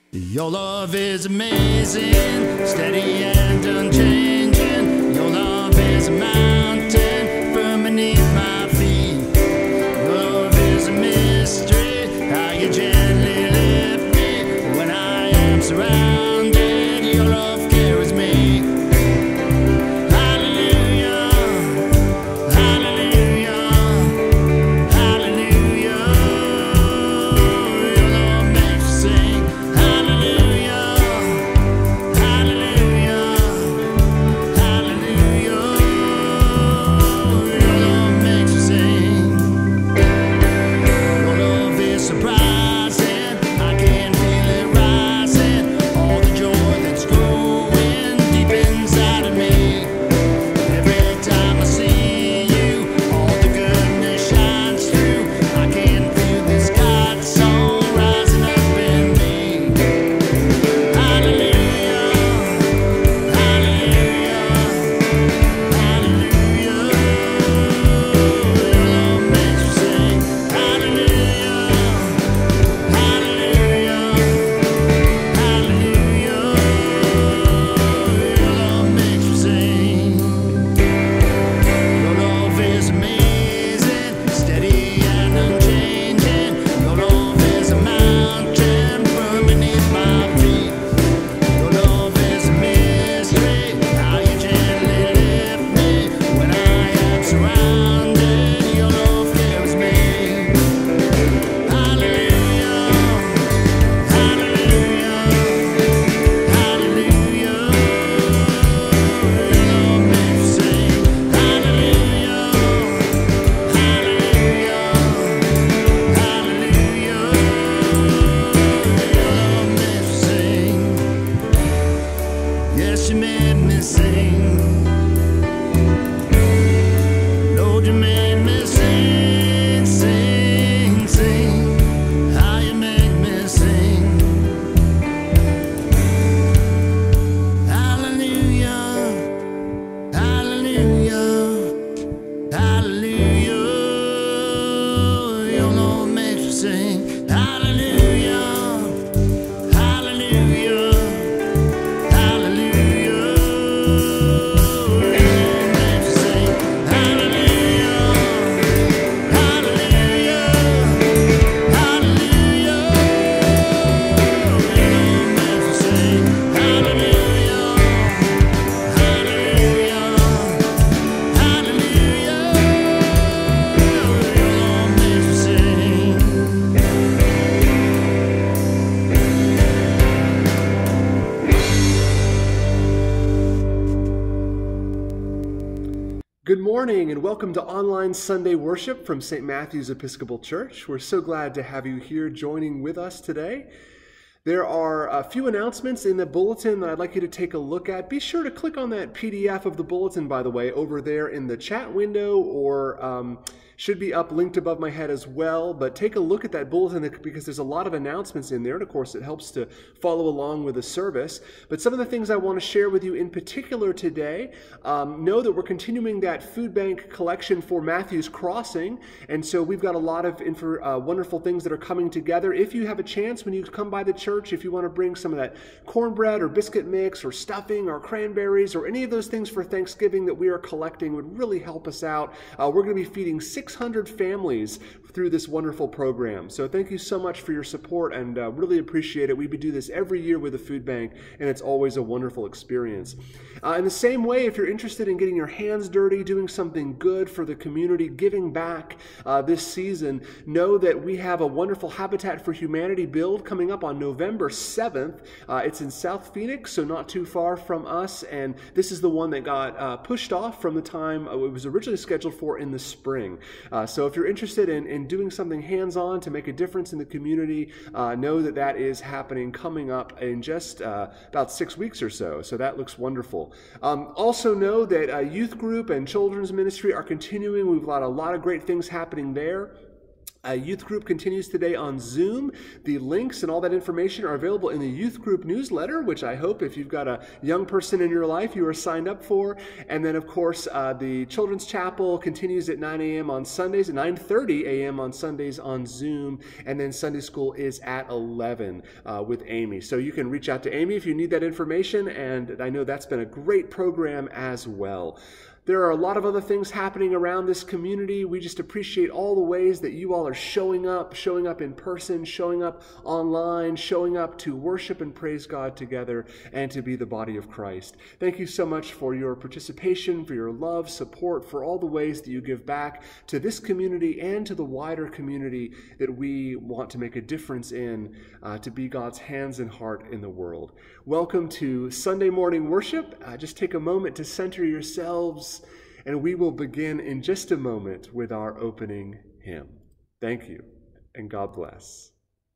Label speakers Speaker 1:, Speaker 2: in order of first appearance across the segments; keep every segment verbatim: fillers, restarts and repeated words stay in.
Speaker 1: Your love is amazing, steady and unchanging. Your love is a mountain firm beneath my feet. Your love is a mystery, how you gently lift me when I am surrounded. Your love carries me. Hallelujah, hallelujah, hallelujah. Your love makes me sing. Hallelujah, hallelujah, hallelujah. Your love makes me sing. Your love is surprising, I can feel it rising. All the joy that's growing deep inside of me. Every time I see you, all the goodness shines through. I can feel this God song rising up in me. Hallelujah, hallelujah, hallelujah. Your love makes me sing. Hallelujah, hallelujah, hallelujah. Your love makes me sing. Your love is amazing, steady and unchanging. Your love is a mountain firm beneath my feet. Your love is a mystery, how you gently lift me when I am surrounded. Your love carries me. Hallelujah, hallelujah, hallelujah. Your love makes me sing. Hallelujah, hallelujah, hallelujah. Your love makes me sing. Yes, you made me sing. Lord, you made me sing, sing, sing. How you make me sing. Hallelujah, hallelujah, hallelujah. Your Lord makes me sing. Hallelujah, hallelujah, hallelujah. Your Lord makes me sing. Hallelujah, hallelujah, hallelujah. Your Lord makes me sing. Hallelujah, hallelujah, hallelujah. Your Lord makes me sing.
Speaker 2: Good morning and welcome to online Sunday worship from Saint Matthew's Episcopal Church. We're so glad to have you here joining with us today. There are a few announcements in the bulletin that I'd like you to take a look at. Be sure to click on that P D F of the bulletin, by the way, over there in the chat window, or um, should be up linked above my head as well. But take a look at that bulletin because there's a lot of announcements in there, and of course it helps to follow along with the service. But some of the things I want to share with you in particular today, um, know that we're continuing that food bank collection for Matthew's Crossing, and so we've got a lot of info, uh, wonderful things that are coming together. If you have a chance when you come by the church, if you want to bring some of that cornbread or biscuit mix or stuffing or cranberries or any of those things for Thanksgiving that we are collecting, would really help us out. Uh, we're going to be feeding six hundred families through this wonderful program. So thank you so much for your support, and uh, really appreciate it. We do this every year with the food bank, and it's always a wonderful experience. Uh, in the same way, if you're interested in getting your hands dirty, doing something good for the community, giving back uh, this season, know that we have a wonderful Habitat for Humanity build coming up on November seventh. Uh, it's in South Phoenix, so not too far from us, and this is the one that got uh, pushed off from the time it was originally scheduled for in the spring. Uh, so if you're interested in, in doing something hands-on to make a difference in the community, uh, know that that is happening coming up in just uh, about six weeks or so. So that looks wonderful. Um, also know that uh, youth group and children's ministry are continuing. We've got a lot of great things happening there. Uh, youth group continues today on Zoom. The links and all that information are available in the youth group newsletter, which I hope if you've got a young person in your life you are signed up for. And then, of course, uh, the Children's Chapel continues at nine a.m. on Sundays, at nine thirty a.m. on Sundays on Zoom. And then Sunday school is at eleven uh, with Amy. So you can reach out to Amy if you need that information. And I know that's been a great program as well. There are a lot of other things happening around this community. We just appreciate all the ways that you all are showing up, showing up in person, showing up online, showing up to worship and praise God together and to be the body of Christ. Thank you so much for your participation, for your love, support, for all the ways that you give back to this community and to the wider community that we want to make a difference in, uh, to be God's hands and heart in the world. Welcome to Sunday morning worship. Uh, just take a moment to center yourselves, and we will begin in just a moment with our opening hymn. Thank you, and God bless.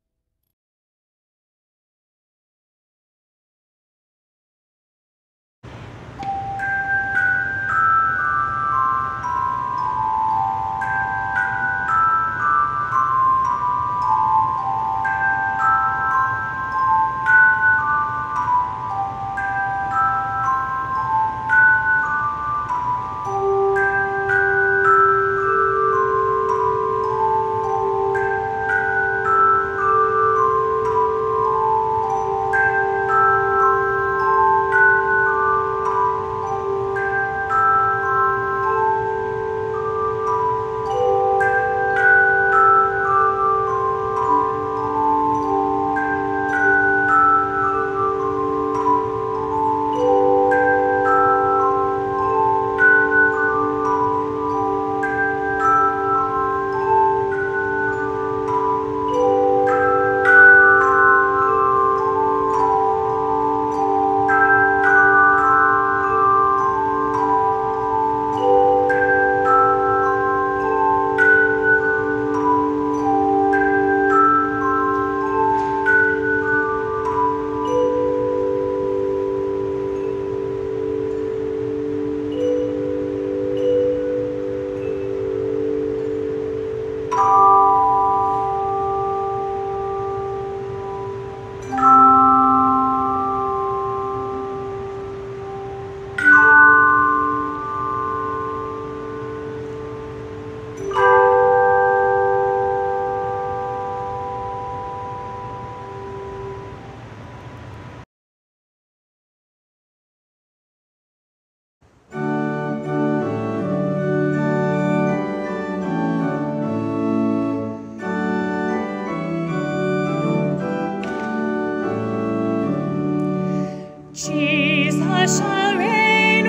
Speaker 3: Jesus shall reign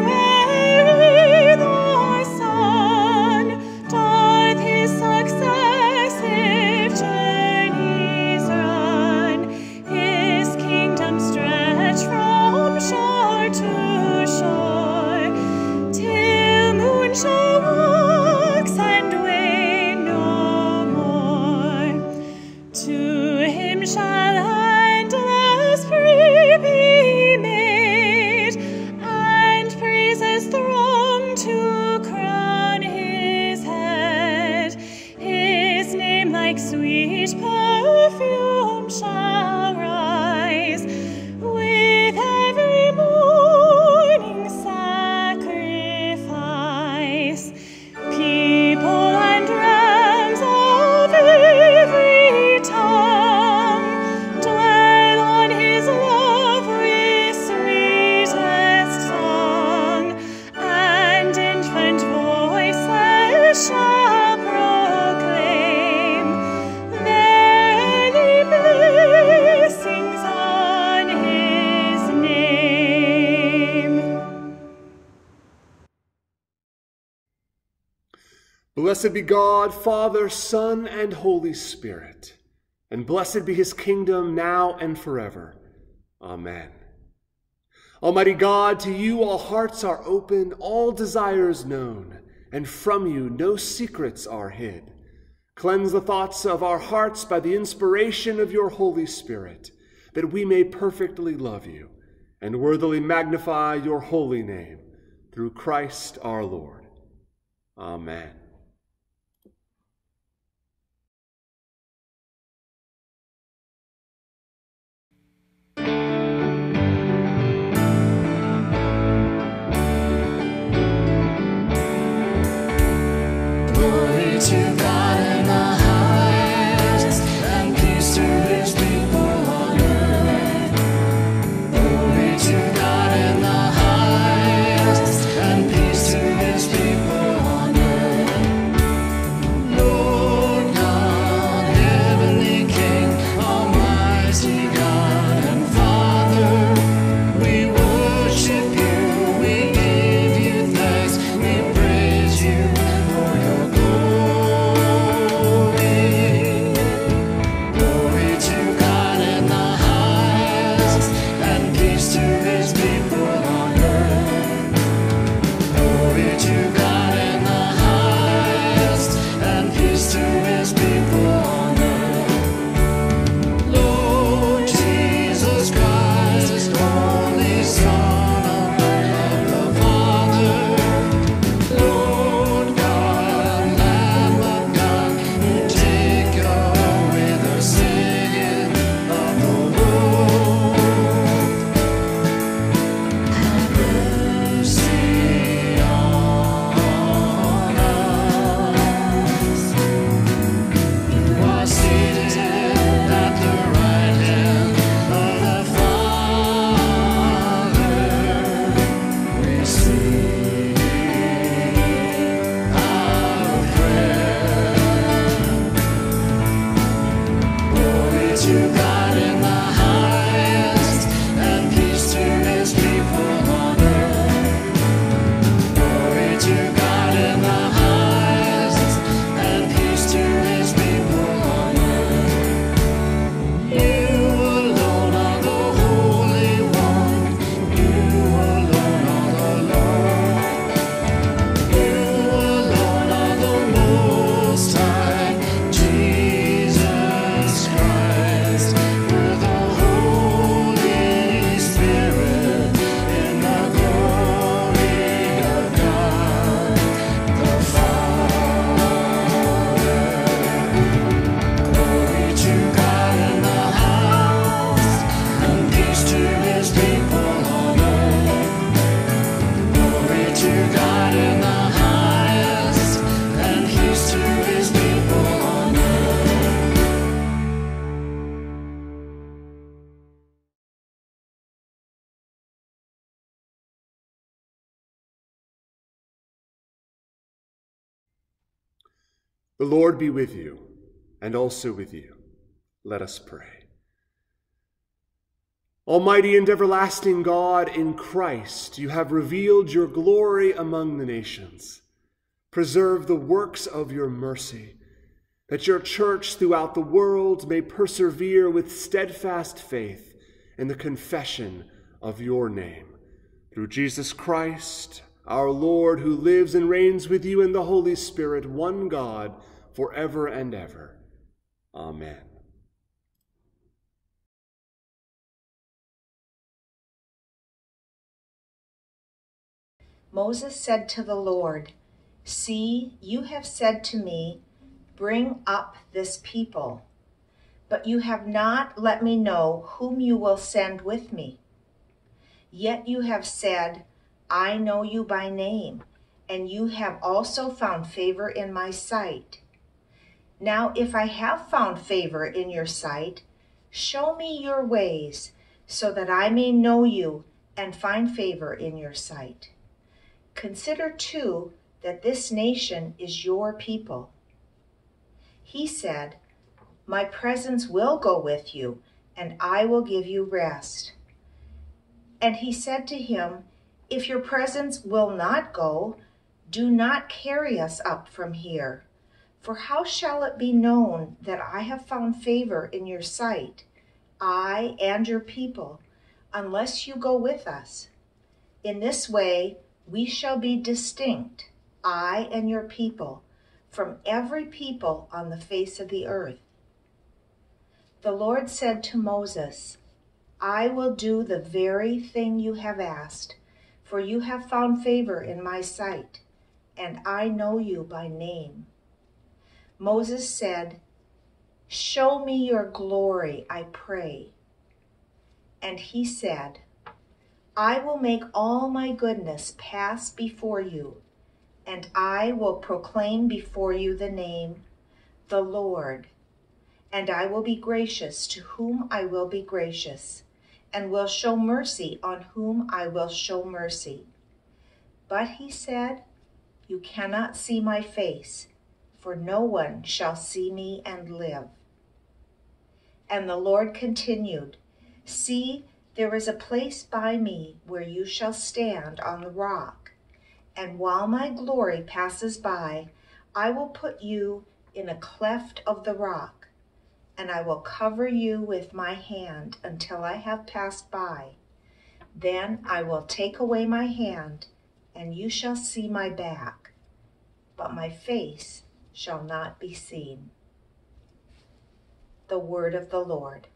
Speaker 3: where the sun doth his successive journeys run. His kingdom stretch from shore to shore, till moon shall wax and wane no more. To him shall endless free be made, and praises throng to crown his head. His name like sweet perfume shall rise with every morning sacrifice. People and realms of every tongue dwell on his love with sweetest song, and infant voices shall proclaim their early blessings on his name.
Speaker 2: Blessed be God, Father, Son, and Holy Spirit, and blessed be his kingdom now and forever. Amen. Almighty God, to you all hearts are open, all desires known, and from you no secrets are hid. Cleanse the thoughts of our hearts by the inspiration of your Holy Spirit, that we may perfectly love you and worthily magnify your holy name, through Christ our Lord. Amen. The Lord be with you, and also with you. Let us pray. Almighty and everlasting God, in Christ, you have revealed your glory among the nations. Preserve the works of your mercy, that your church throughout the world may persevere with steadfast faith in the confession of your name. Through Jesus Christ, our Lord, who lives and reigns with you in the Holy Spirit, one God, forever and ever. Amen.
Speaker 4: Moses said to the Lord, "See, you have said to me, 'Bring up this people,' but you have not let me know whom you will send with me. Yet you have said, 'I know you by name,' and you have also found favor in my sight. Now, if I have found favor in your sight, show me your ways, so that I may know you and find favor in your sight. Consider, too, that this nation is your people." He said, "My presence will go with you, and I will give you rest." And he said to him, "If your presence will not go, do not carry us up from here. For how shall it be known that I have found favor in your sight, I and your people, unless you go with us? In this way we shall be distinct, I and your people, from every people on the face of the earth." The Lord said to Moses, "I will do the very thing you have asked, for you have found favor in my sight, and I know you by name." Moses said, "Show me your glory, I pray." And he said, "I will make all my goodness pass before you, and I will proclaim before you the name, the Lord. And I will be gracious to whom I will be gracious, and will show mercy on whom I will show mercy." But he said, "You cannot see my face, for no one shall see me and live." And the Lord continued, "See, there is a place by me where you shall stand on the rock, and while my glory passes by, I will put you in a cleft of the rock, and I will cover you with my hand until I have passed by. Then I will take away my hand, and you shall see my back, but my face shall not be seen." The word of the Lord.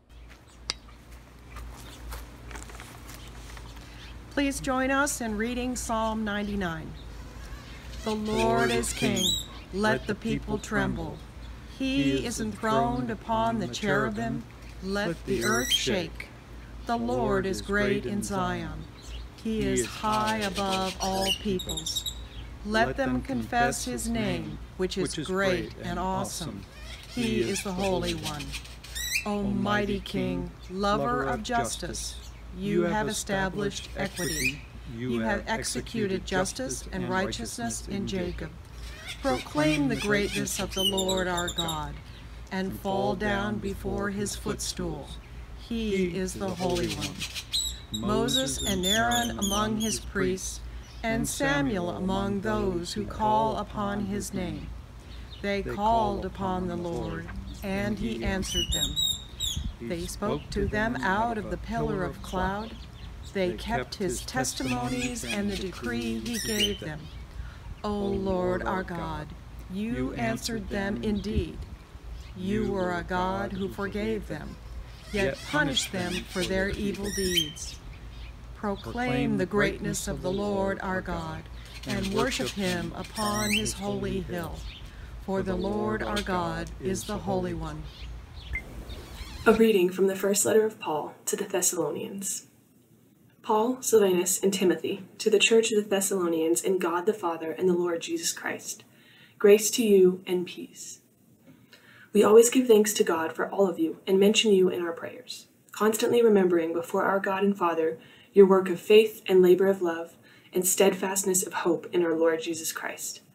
Speaker 5: Please join us in reading Psalm ninety-nine. The Lord is King, let the people tremble. He is enthroned upon the cherubim, let the earth shake. The Lord is great in Zion. He is high above all peoples. Let them confess his name, which is great and awesome. He is the Holy One. O mighty King, lover of justice, you have established equity. You have executed justice and righteousness in Jacob. Proclaim the greatness of the Lord our God, and fall down before his footstool. He is the Holy One. Moses and Aaron among his priests, and Samuel among those who call upon his name. They called upon the Lord, and he answered them. They spoke to them out of the pillar of cloud. They kept his testimonies and the decree he gave them. O Lord our God, you answered them indeed. You were a God who forgave them, yet punished them for their evil deeds. Proclaim the greatness of the Lord our God, and worship him upon his holy hill. For the Lord our God is the Holy One.
Speaker 6: A reading from the first letter of Paul to the Thessalonians. Paul, Silvanus, and Timothy, to the church of the Thessalonians in God the Father and the Lord Jesus Christ. Grace to you and peace. We always give thanks to God for all of you and mention you in our prayers, constantly remembering before our God and Father your work of faith and labor of love and steadfastness of hope in our Lord Jesus Christ.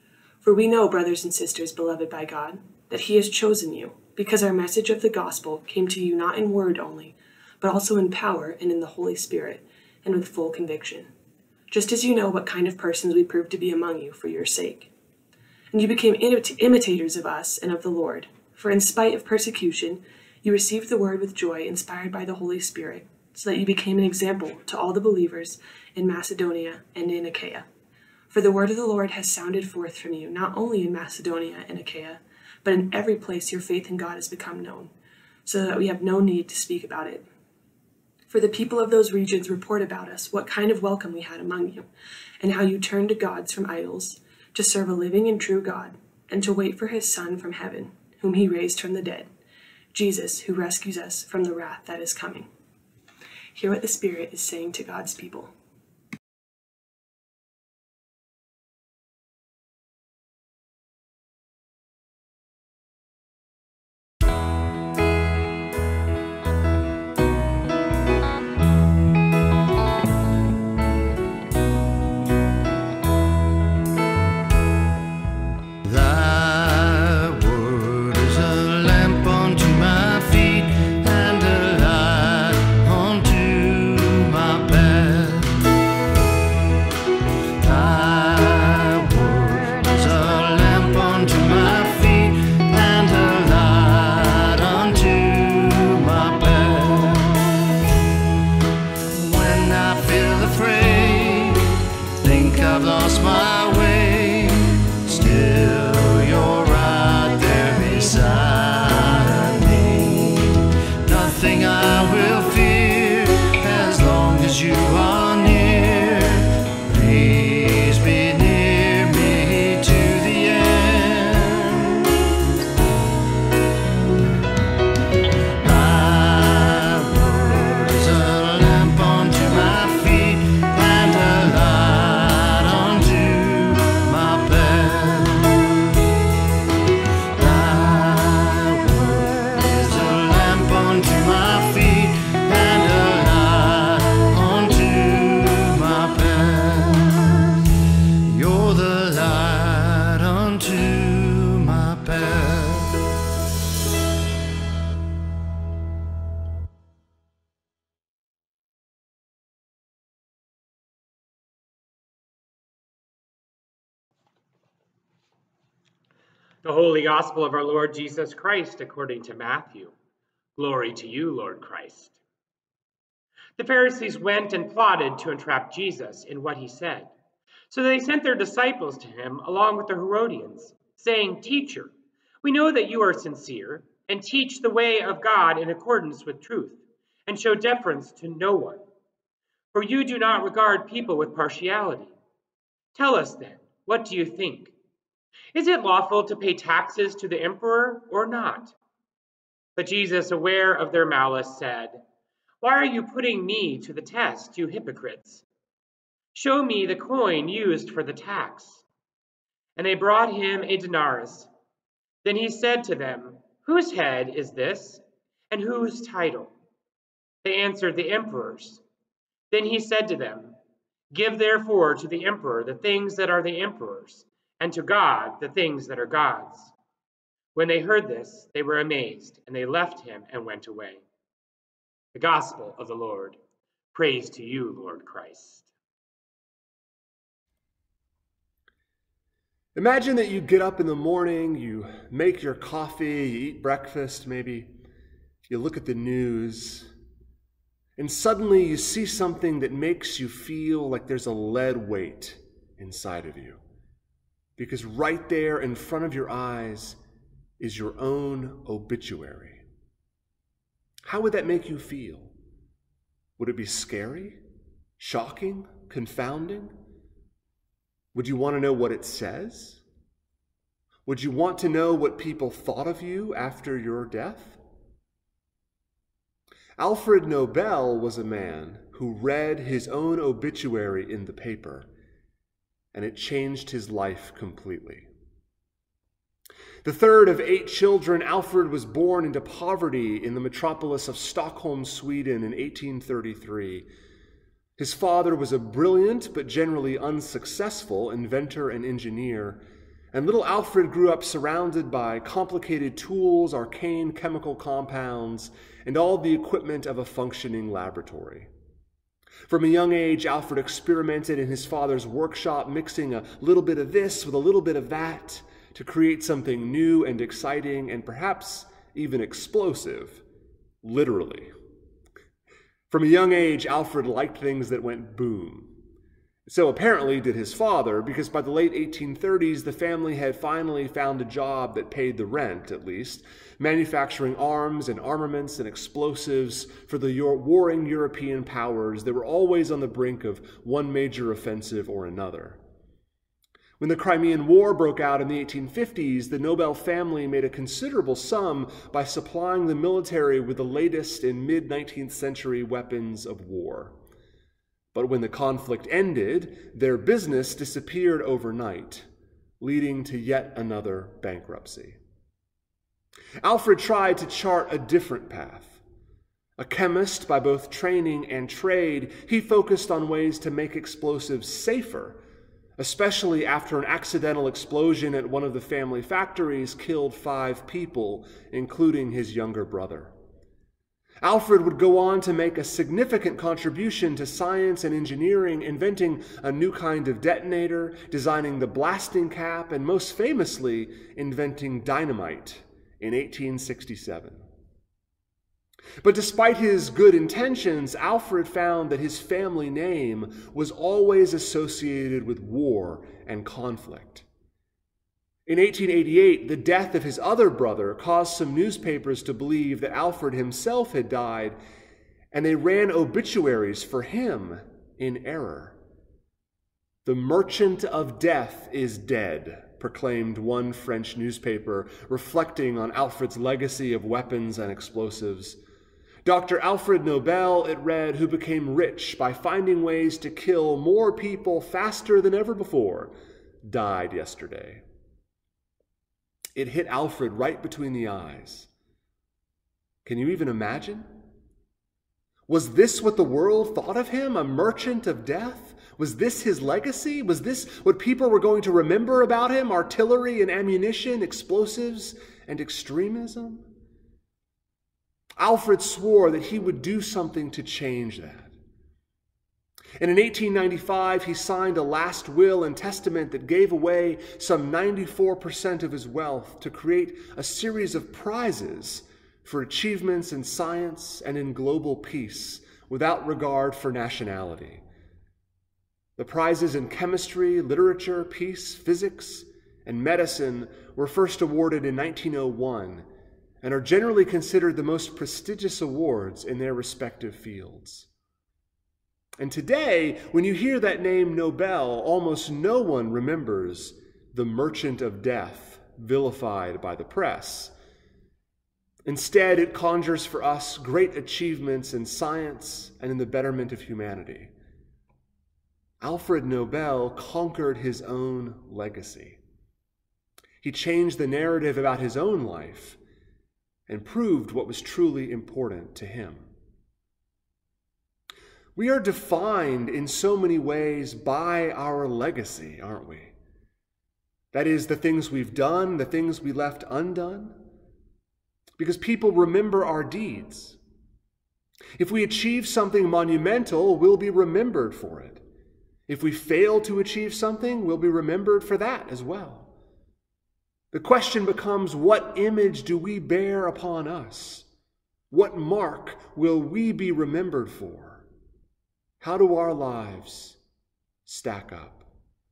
Speaker 6: For we know, brothers and sisters beloved by God, that he has chosen you, because our message of the gospel came to you not in word only, but also in power and in the Holy Spirit, and with full conviction, just as you know what kind of persons we proved to be among you for your sake. And you became imit- imitators of us and of the Lord, for in spite of persecution, you received the word with joy, inspired by the Holy Spirit, so that you became an example to all the believers in Macedonia and in Achaia. For the word of the Lord has sounded forth from you, not only in Macedonia and Achaia, but in every place your faith in God has become known, so that we have no need to speak about it. For the people of those regions report about us what kind of welcome we had among you, and how you turned to gods from idols, to serve a living and true God, and to wait for his Son from heaven, whom he raised from the dead, Jesus, who rescues us from the wrath that is coming. Hear what the Spirit is saying to God's people.
Speaker 1: Thy word is a lamp unto my feet and a light unto my path. Thy word is a lamp unto my feet and a light unto my path. When I feel afraid, think I've lost my way, still you're right there beside me. Nothing I will fear as long as you are near. Please be near me to the end. Thy word is a lamp unto my feet and a light unto my path. Thy word is a lamp unto my feet and a light unto my path. You're the light unto my path.
Speaker 7: The Holy Gospel of our Lord Jesus Christ according to Matthew. Glory to you, Lord Christ. The Pharisees went and plotted to entrap Jesus in what he said. So they sent their disciples to him along with the Herodians, saying, "Teacher, we know that you are sincere and teach the way of God in accordance with truth, and show deference to no one. For you do not regard people with partiality. Tell us then, what do you think? Is it lawful to pay taxes to the emperor or not?" But Jesus, aware of their malice, said, "Why are you putting me to the test, you hypocrites? Show me the coin used for the tax." And they brought him a denarius. Then he said to them, "Whose head is this, and whose title?" They answered, "The emperor's." Then he said to them, "Give therefore to the emperor the things that are the emperor's, and to God the things that are God's." When they heard this, they were amazed, and they left him and went away. The Gospel of the Lord. Praise to you, Lord Christ.
Speaker 2: Imagine that you get up in the morning, you make your coffee, you eat breakfast, maybe you look at the news, and suddenly you see something that makes you feel like there's a lead weight inside of you. Because right there in front of your eyes is your own obituary. How would that make you feel? Would it be scary, shocking, confounding? Would you want to know what it says? Would you want to know what people thought of you after your death? Alfred Nobel was a man who read his own obituary in the paper, and it changed his life completely. The third of eight children, Alfred was born into poverty in the metropolis of Stockholm, Sweden in eighteen thirty-three. His father was a brilliant but generally unsuccessful inventor and engineer, And little Alfred grew up surrounded by complicated tools, arcane chemical compounds, and all the equipment of a functioning laboratory. From a young age, Alfred experimented in his father's workshop, mixing a little bit of this with a little bit of that to create something new and exciting and perhaps even explosive, literally. From a young age, Alfred liked things that went boom. So apparently did his father, because by the late eighteen thirties, the family had finally found a job that paid the rent, at least, manufacturing arms and armaments and explosives for the warring European powers that were always on the brink of one major offensive or another. When the Crimean War broke out in the eighteen fifties, the Nobel family made a considerable sum by supplying the military with the latest in mid-nineteenth century weapons of war. But when the conflict ended, their business disappeared overnight, leading to yet another bankruptcy. Alfred tried to chart a different path. A chemist by both training and trade, he focused on ways to make explosives safer, especially after an accidental explosion at one of the family factories killed five people, including his younger brother. Alfred would go on to make a significant contribution to science and engineering, inventing a new kind of detonator, designing the blasting cap, and most famously, inventing dynamite in eighteen sixty-seven. But despite his good intentions, Alfred found that his family name was always associated with war and conflict. In eighteen eighty-eight, the death of his other brother caused some newspapers to believe that Alfred himself had died, and they ran obituaries for him in error. "The merchant of death is dead," proclaimed one French newspaper, reflecting on Alfred's legacy of weapons and explosives. Doctor Alfred Nobel, it read, who became rich by finding ways to kill more people faster than ever before, died yesterday. It hit Alfred right between the eyes. Can you even imagine? Was this what the world thought of him, a merchant of death? Was this his legacy? Was this what people were going to remember about him, artillery and ammunition, explosives and extremism? Alfred swore that he would do something to change that. And in eighteen ninety-five, he signed a last will and testament that gave away some ninety-four percent of his wealth to create a series of prizes for achievements in science and in global peace without regard for nationality. The prizes in chemistry, literature, peace, physics, and medicine were first awarded in nineteen oh one and are generally considered the most prestigious awards in their respective fields. And today, when you hear that name Nobel, almost no one remembers the merchant of death vilified by the press. Instead, it conjures for us great achievements in science and in the betterment of humanity. Alfred Nobel conquered his own legacy. He changed the narrative about his own life and proved what was truly important to him. We are defined in so many ways by our legacy, aren't we? That is, the things we've done, the things we left undone. Because people remember our deeds. If we achieve something monumental, we'll be remembered for it. If we fail to achieve something, we'll be remembered for that as well. The question becomes, what image do we bear upon us? What mark will we be remembered for? How do our lives stack up?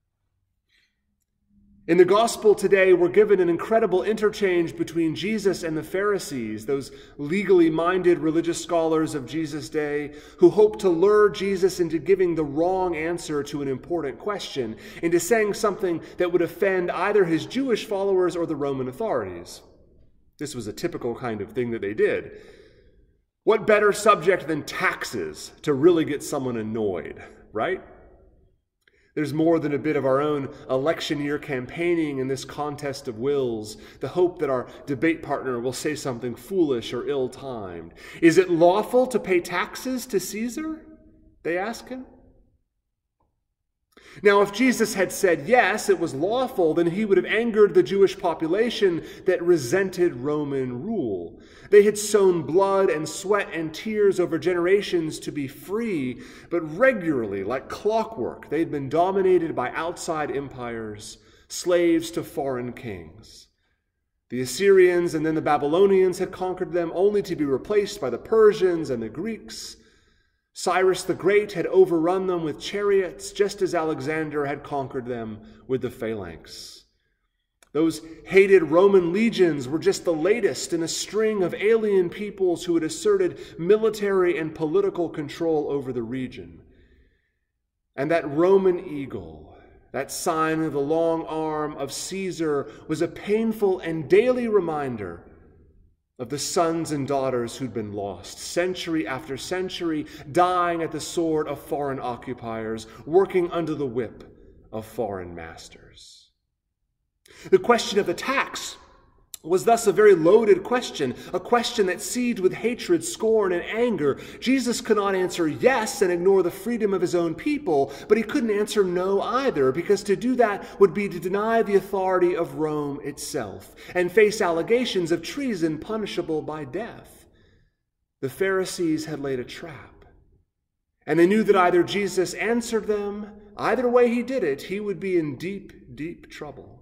Speaker 2: In the gospel today, we're given an incredible interchange between Jesus and the Pharisees, those legally minded religious scholars of Jesus' day who hoped to lure Jesus into giving the wrong answer to an important question, into saying something that would offend either his Jewish followers or the Roman authorities. This was a typical kind of thing that they did. What better subject than taxes to really get someone annoyed, right? There's more than a bit of our own election year campaigning in this contest of wills, the hope that our debate partner will say something foolish or ill-timed. Is it lawful to pay taxes to Caesar? They ask him. Now, if Jesus had said yes, it was lawful, then he would have angered the Jewish population that resented Roman rule. They had sown blood and sweat and tears over generations to be free, but regularly, like clockwork, they'd been dominated by outside empires, slaves to foreign kings. The Assyrians and then the Babylonians had conquered them, only to be replaced by the Persians and the Greeks. Cyrus the Great had overrun them with chariots, just as Alexander had conquered them with the phalanx. Those hated Roman legions were just the latest in a string of alien peoples who had asserted military and political control over the region. And that Roman eagle, that sign of the long arm of Caesar, was a painful and daily reminder of the sons and daughters who'd been lost, century after century, dying at the sword of foreign occupiers, working under the whip of foreign masters. The question of the tax was thus a very loaded question, a question that seethed with hatred, scorn, and anger. Jesus could not answer yes and ignore the freedom of his own people, but he couldn't answer no either, because to do that would be to deny the authority of Rome itself and face allegations of treason punishable by death. The Pharisees had laid a trap, and they knew that either Jesus answered them, either way he did it, he would be in deep, deep trouble.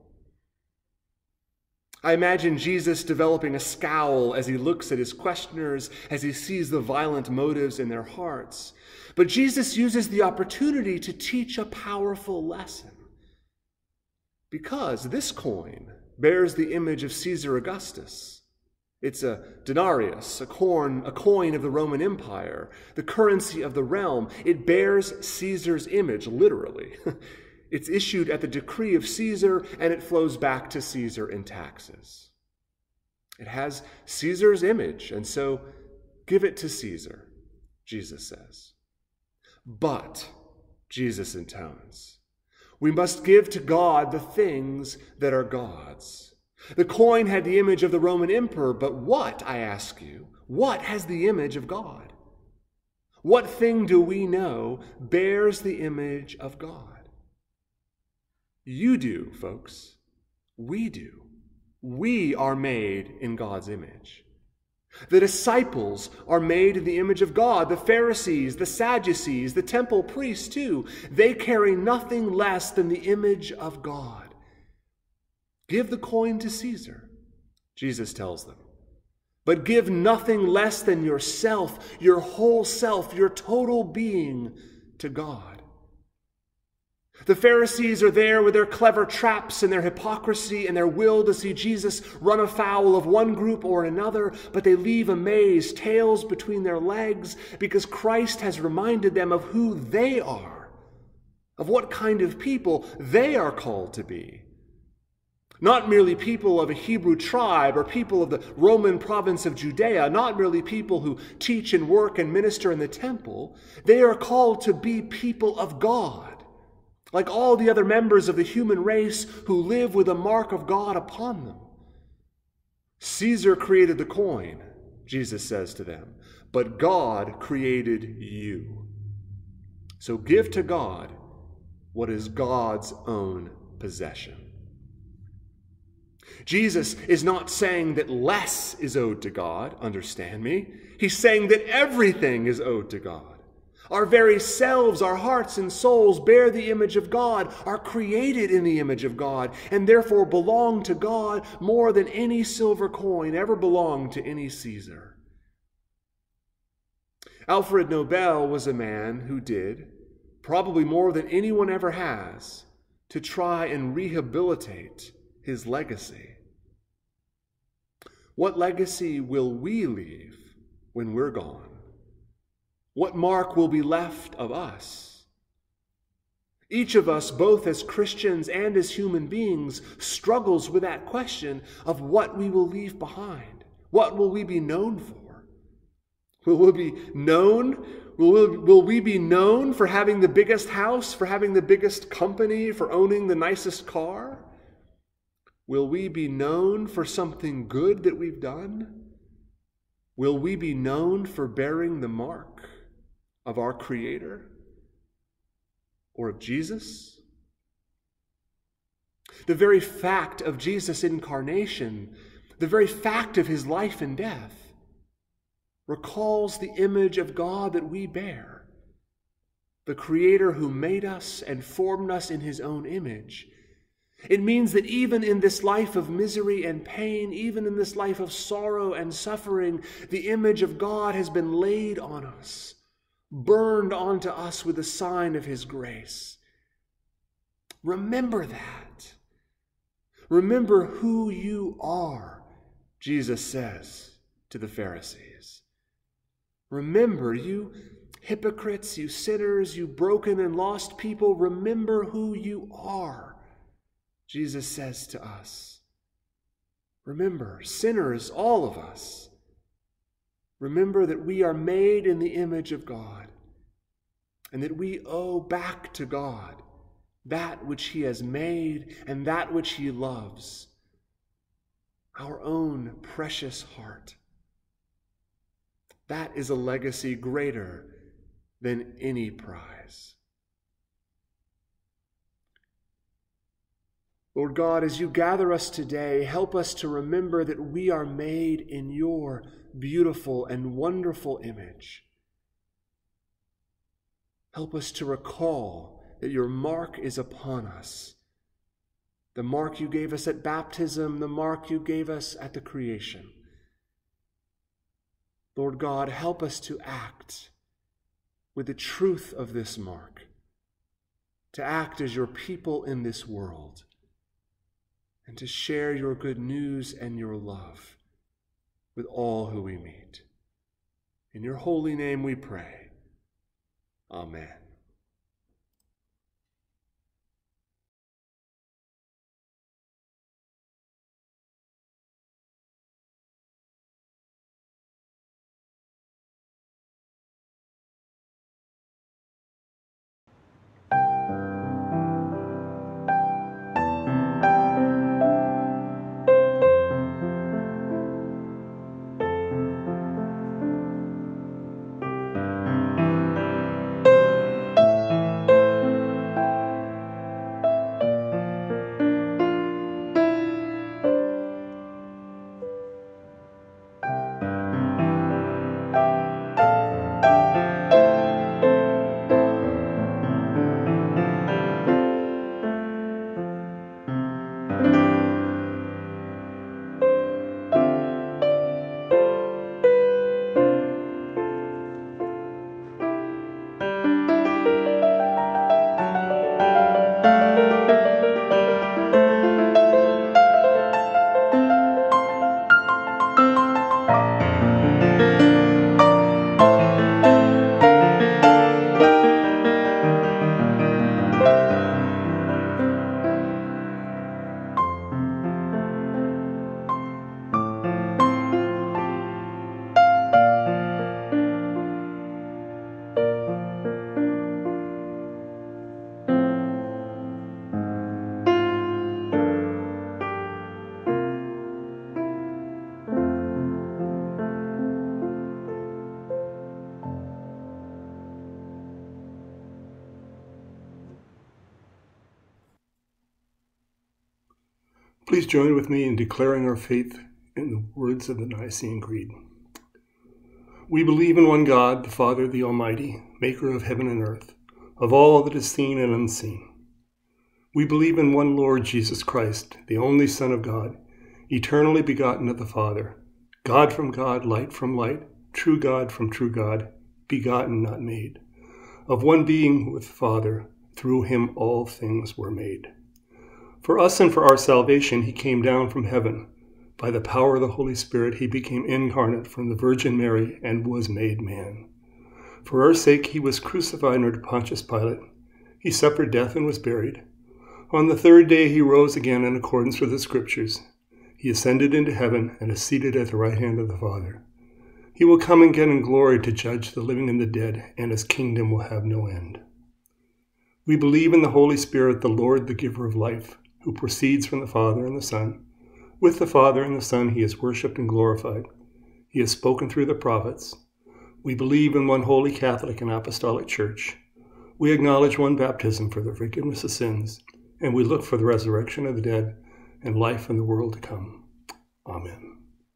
Speaker 2: I imagine Jesus developing a scowl as he looks at his questioners, as he sees the violent motives in their hearts. But Jesus uses the opportunity to teach a powerful lesson. Because this coin bears the image of Caesar Augustus. It's a denarius, a coin, a coin of the Roman Empire, the currency of the realm. It bears Caesar's image, literally. It's issued at the decree of Caesar, and it flows back to Caesar in taxes. It has Caesar's image, and so give it to Caesar, Jesus says. But, Jesus intones, we must give to God the things that are God's. The coin had the image of the Roman emperor, but what, I ask you, what has the image of God? What thing do we know bears the image of God? You do, folks. We do. We are made in God's image. The disciples are made in the image of God. The Pharisees, the Sadducees, the temple priests too. They carry nothing less than the image of God. Give the coin to Caesar, Jesus tells them. But give nothing less than yourself, your whole self, your total being to God. The Pharisees are there with their clever traps and their hypocrisy and their will to see Jesus run afoul of one group or another, but they leave amazed, tails between their legs, because Christ has reminded them of who they are, of what kind of people they are called to be. Not merely people of a Hebrew tribe or people of the Roman province of Judea, not merely people who teach and work and minister in the temple. They are called to be people of God, like all the other members of the human race who live with the mark of God upon them. Caesar created the coin, Jesus says to them, but God created you. So give to God what is God's own possession. Jesus is not saying that less is owed to God, understand me. He's saying that everything is owed to God. Our very selves, our hearts and souls bear the image of God, are created in the image of God, and therefore belong to God more than any silver coin ever belonged to any Caesar. Alfred Nobel was a man who did, probably more than anyone ever has, to try and rehabilitate his legacy. What legacy will we leave when we're gone? What mark will be left of us? Each of us, both as Christians and as human beings, struggles with that question of what we will leave behind. What will we be known for? Will we be known? Will we, will we be known for having the biggest house, for having the biggest company, for owning the nicest car? Will we be known for something good that we've done? Will we be known for bearing the mark of our Creator? or of Jesus? The very fact of Jesus' incarnation, the very fact of his life and death, recalls the image of God that we bear, the Creator who made us and formed us in his own image. It means that even in this life of misery and pain, even in this life of sorrow and suffering, the image of God has been laid on us, burned onto us with a sign of his grace. Remember that. Remember who you are, Jesus says to the Pharisees. Remember, you hypocrites, you sinners, you broken and lost people, remember who you are, Jesus says to us. Remember, sinners, all of us, remember that we are made in the image of God and that we owe back to God that which he has made and that which he loves, our own precious heart. That is a legacy greater than any prize. Lord God, as you gather us today, help us to remember that we are made in your beautiful and wonderful image. Help us to recall that your mark is upon us, the mark you gave us at baptism, the mark you gave us at the creation. Lord God, help us to act with the truth of this mark, to act as your people in this world, and to share your good news and your love with all who we meet. In your holy name we pray. Amen.
Speaker 8: Please join with me in declaring our faith in the words of the Nicene Creed. We believe in one God, the Father, the Almighty, maker of heaven and earth, of all that is seen and unseen. We believe in one Lord Jesus Christ, the only Son of God, eternally begotten of the Father, God from God, light from light, true God from true God, begotten, not made, of one being with the Father, through him all things were made. For us and for our salvation he came down from heaven. By the power of the Holy Spirit he became incarnate from the Virgin Mary and was made man. For our sake he was crucified under Pontius Pilate. He suffered death and was buried. On the third day he rose again in accordance with the Scriptures. He ascended into heaven and is seated at the right hand of the Father. He will come again in glory to judge the living and the dead, and his kingdom will have no end. We believe in the Holy Spirit, the Lord, the giver of life, who proceeds from the Father and the Son. With the Father and the Son he is worshipped and glorified. He has spoken through the prophets. We believe in one holy Catholic and Apostolic Church. We acknowledge one baptism for the forgiveness of sins, and we look for the resurrection of the dead and life in the world to come. Amen.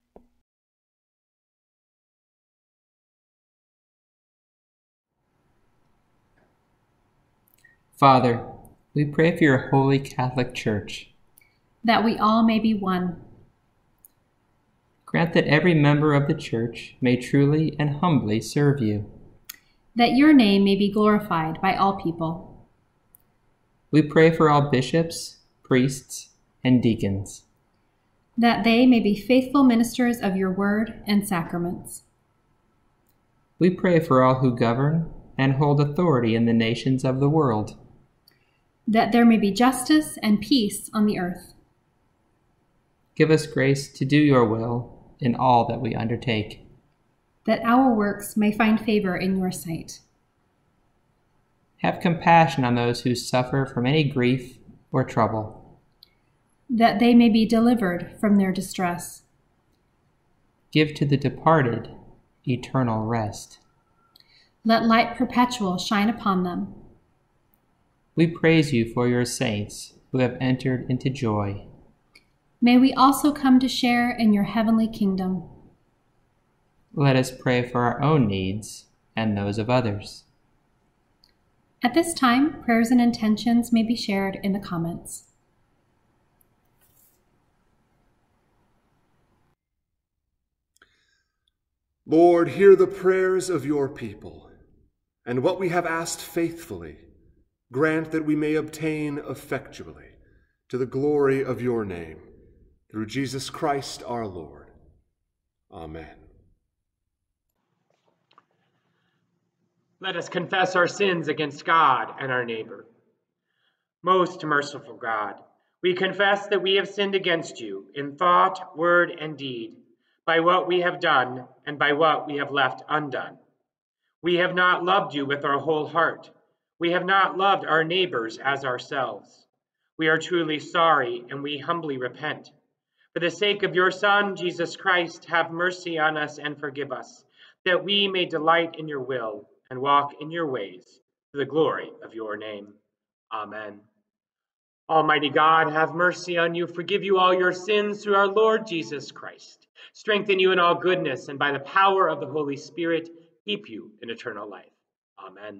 Speaker 9: Father, we pray for your holy Catholic Church,
Speaker 10: that we all may be one.
Speaker 9: Grant that every member of the Church may truly and humbly serve you,
Speaker 10: that your name may be glorified by all people.
Speaker 9: We pray for all bishops, priests, and deacons,
Speaker 10: that they may be faithful ministers of your word and sacraments.
Speaker 9: We pray for all who govern and hold authority in the nations of the world,
Speaker 10: that there may be justice and peace on the earth.
Speaker 9: Give us grace to do your will in all that we undertake,
Speaker 10: that our works may find favor in your sight.
Speaker 9: Have compassion on those who suffer from any grief or trouble,
Speaker 10: that they may be delivered from their distress.
Speaker 9: Give to the departed eternal rest.
Speaker 10: Let light perpetual shine upon them.
Speaker 9: We praise you for your saints who have entered into joy.
Speaker 10: May we also come to share in your heavenly kingdom.
Speaker 9: Let us pray for our own needs and those of others.
Speaker 10: At this time, prayers and intentions may be shared in the comments.
Speaker 2: Lord, hear the prayers of your people, and what we have asked faithfully, grant that we may obtain effectually, to the glory of your name, through Jesus Christ our Lord. Amen.
Speaker 7: Let us confess our sins against God and our neighbor. Most merciful God, we confess that we have sinned against you in thought, word, and deed, by what we have done and by what we have left undone. We have not loved you with our whole heart. We have not loved our neighbors as ourselves. We are truly sorry, and we humbly repent. For the sake of your Son, Jesus Christ, have mercy on us and forgive us, that we may delight in your will and walk in your ways, to the glory of your name. Amen. Almighty God, have mercy on you, forgive you all your sins through our Lord Jesus Christ, strengthen you in all goodness, and by the power of the Holy Spirit, keep you in eternal life. Amen.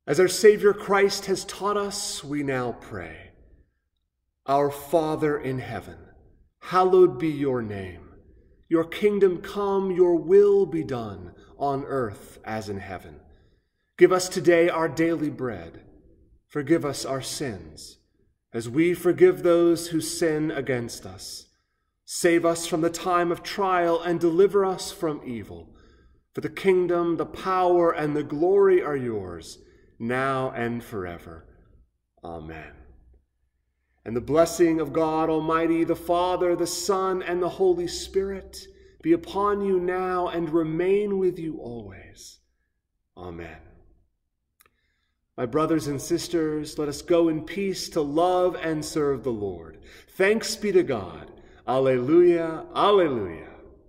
Speaker 2: As our Savior Christ has taught us, we now pray. Our Father in heaven, hallowed be your name. Your kingdom come, your will be done, on earth as in heaven. Give us today our daily bread. Forgive us our sins, as we forgive those who sin against us. Save us from the time of trial and deliver us from evil. For the kingdom, the power, and the glory are yours, now and forever. Amen. And the blessing of God Almighty, the Father, the Son, and the Holy Spirit be upon you now and remain with you always. Amen. My brothers and sisters, let us go in peace to love and serve the Lord. Thanks be to God. Alleluia, alleluia.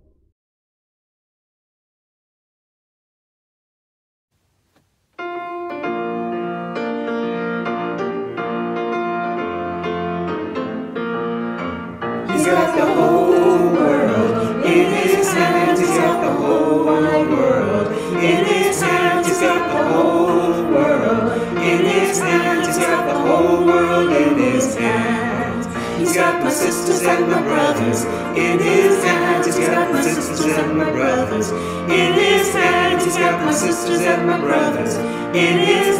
Speaker 11: He's got the whole world in his hands. He's got the whole wide world in his hands. He's got the whole world in his hands. He's got the whole world in his hands. He's got my sisters and my brothers in his hands. He's got my sisters and my brothers in his hands. He's got my sisters and my brothers in his